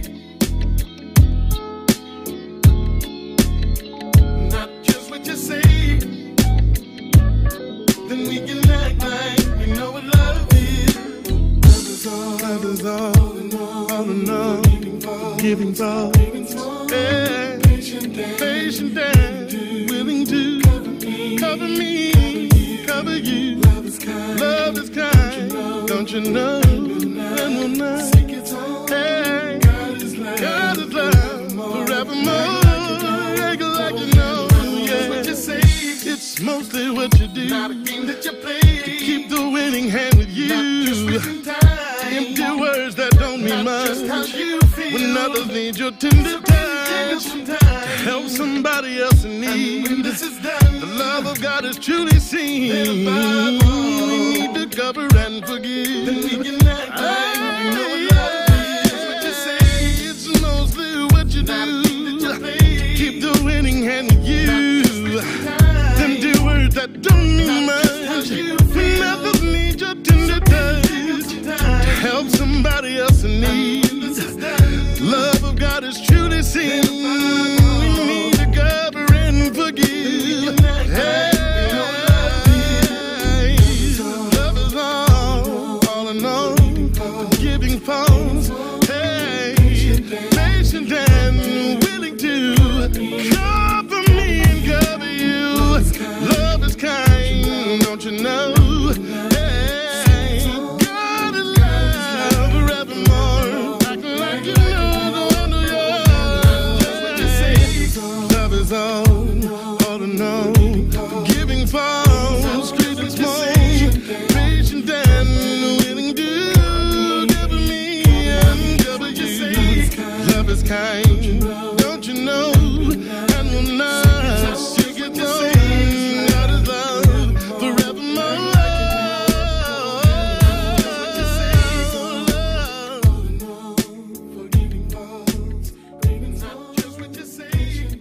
not just what you say, then we can act like we know what love is. Love is all in all, giving fall, patient and willing to cover me, cover you. Love is kind, don't you know? And we'll not. Hey, God is love forevermore. Act like you know, yeah. What you say, it's mostly what you do. Not a game that you play to keep the winning hand with you. Empty words that don't mean much when others need your tender touch to help somebody else in need. The love of God is truly seen. We need to cover and forgive. Then we can act like we know what love is. What you say, it's mostly what you do. Keep the winning hand with you. Them dear words that don't mean much when others need your tender touch. Help somebody else in need. Love of God is truly seen. We need to cover and forgive. Hey, love is all in all, forgiving falls. Hey, patient and willing to cover me and cover you. Love is kind, don't you know? All in all, giving falls, great and small, patient and willing to cover me and cover you. Love is kind, don't you know? And will not seek its own. God is love forevermore. Forgiving falls, even not just what you say.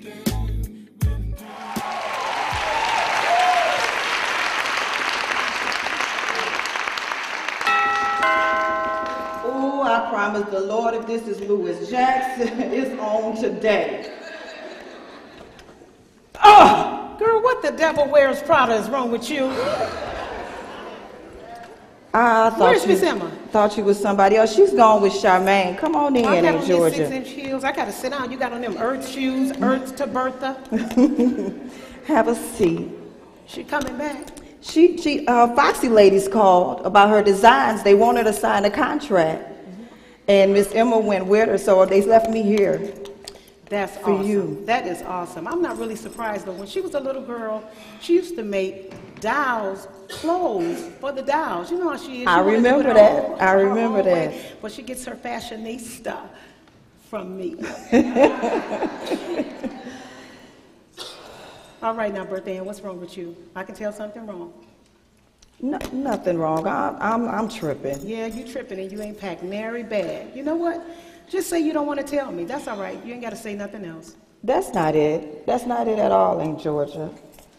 I promise the Lord, if this is Louis Jackson, it's on today. Oh, girl, what the devil wears Prada is wrong with you? Where's Miss Emma? Thought you was somebody else. She's gone with Charmaine. Come on in, I got on Georgia. these 6-inch heels. I got to sit down. You got on them Earth shoes, Earth to Bertha. Have a seat. She coming back? She Foxy ladies called about her designs. They wanted to sign a contract. And Miss Emma went with her, so they left me here. That's for awesome. you. That is awesome. I'm not really surprised, though. When she was a little girl, she used to make dolls, clothes for the dolls. You know how she is. I remember that. I remember that. But she gets her fashionista from me. All right, now, Bertha Ann, what's wrong with you? I can tell something wrong. No, nothing wrong. I'm tripping. Yeah, you tripping and you ain't packed nary bag. You know what? Just say you don't want to tell me. That's all right. You ain't got to say nothing else. That's not it. That's not it at all in Georgia.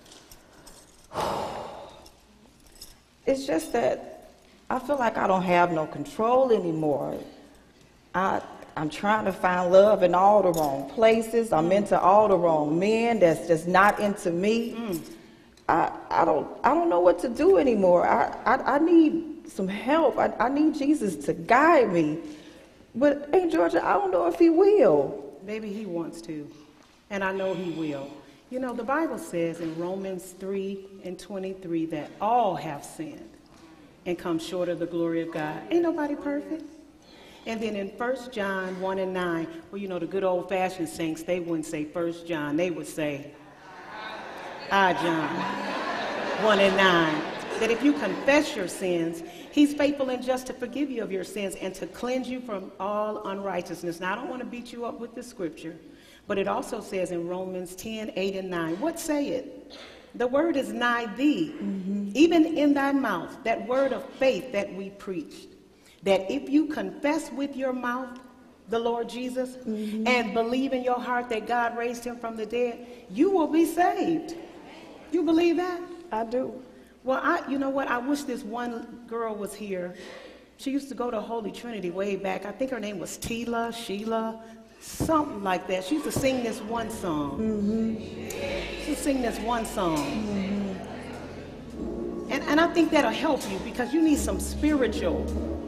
It's just that I feel like I don't have no control anymore. I'm trying to find love in all the wrong places. I'm into all the wrong men that's just not into me. I don't know what to do anymore. I need some help. I need Jesus to guide me. But Aunt Georgia, I don't know if he will. Maybe he wants to, and I know he will. You know, the Bible says in Romans 3:23 that all have sinned and come short of the glory of God. Ain't nobody perfect. And then in 1 John 1:9, well, you know, the good old-fashioned saints, they wouldn't say 1 John. They would say, John 1:9, that if you confess your sins, he's faithful and just to forgive you of your sins and to cleanse you from all unrighteousness. Now, I don't want to beat you up with the scripture, but it also says in Romans 10:8-9, what say it? The word is nigh thee, even in thy mouth, that word of faith that we preached, that if you confess with your mouth the Lord Jesus and believe in your heart that God raised him from the dead, you will be saved. You believe that? I do. Well, you know what? I wish this one girl was here She used to go to Holy Trinity way back. I think her name was Sheila, something like that. She used to sing this one song. She used to sing this one song. And I think that'll help you because you need some spiritual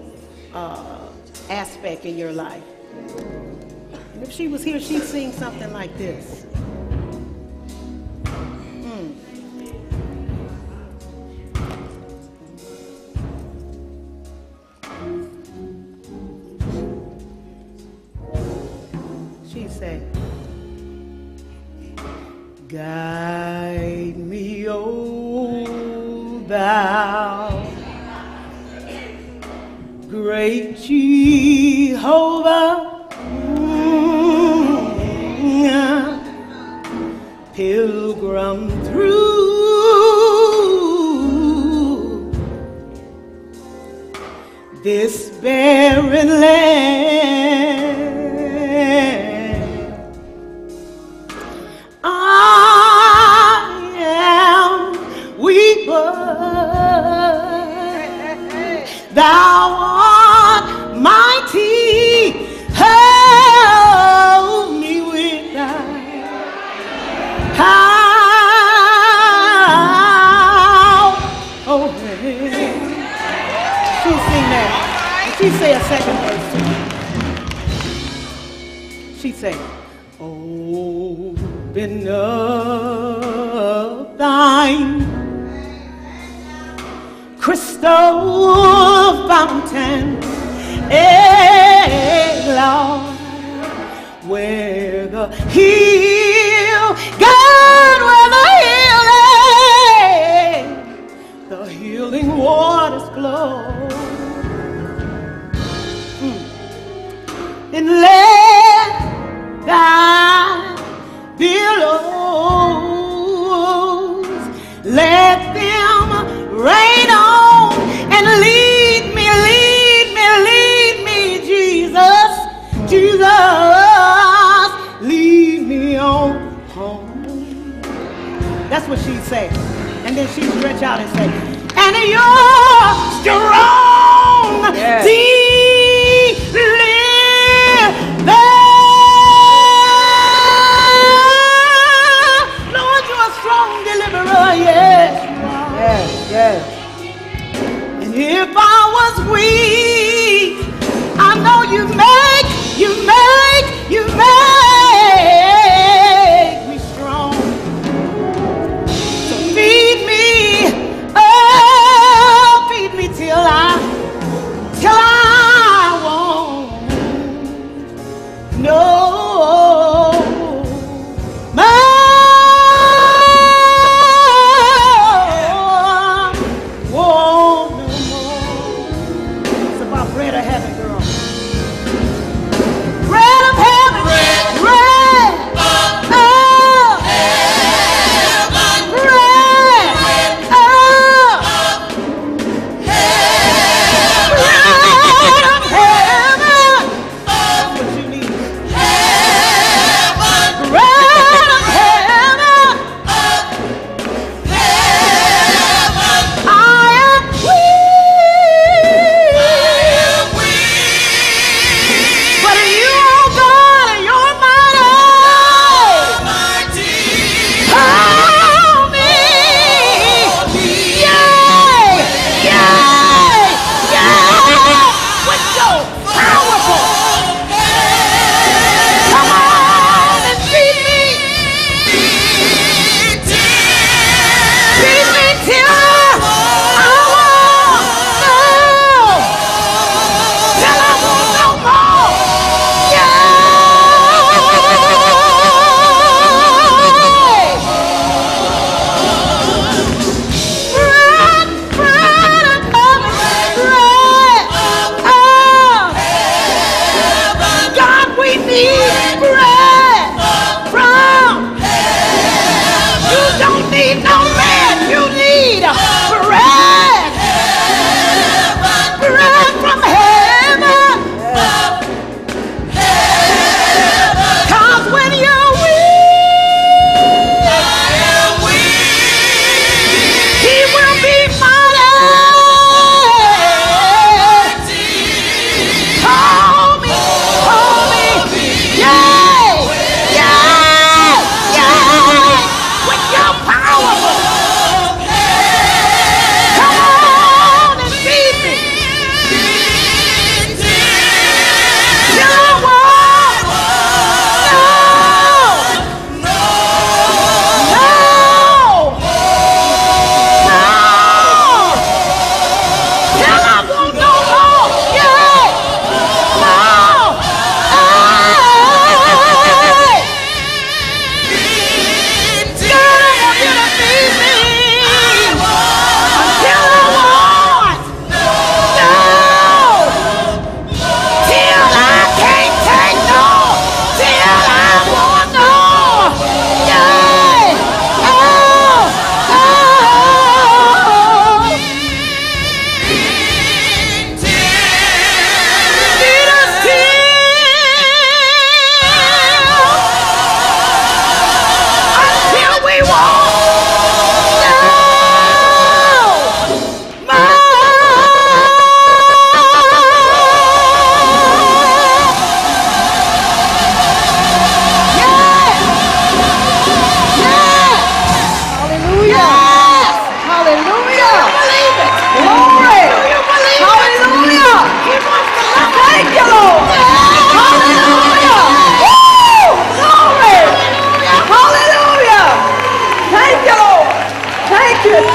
aspect in your life. And if she was here, she'd sing something like this. She'd say, guide me, O thou great Jehovah, pilgrim through this barren land. I am weak, but thou art mighty. Help me with thy power. Oh, she sing that. She say a second verse too. She say, open up thine crystal fountain, Lord, where the healing waters flow, and let thy billows, let them rain on and lead me, Jesus, lead me on home. That's what she'd say. And then she'd stretch out and say, and you're strong, Lord, you're a strong deliverer, yes. Yes. And if I was weak, I know you make me strong. So feed me till I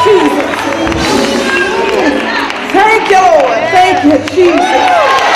Jesus. Thank you, Lord. Thank you, Jesus.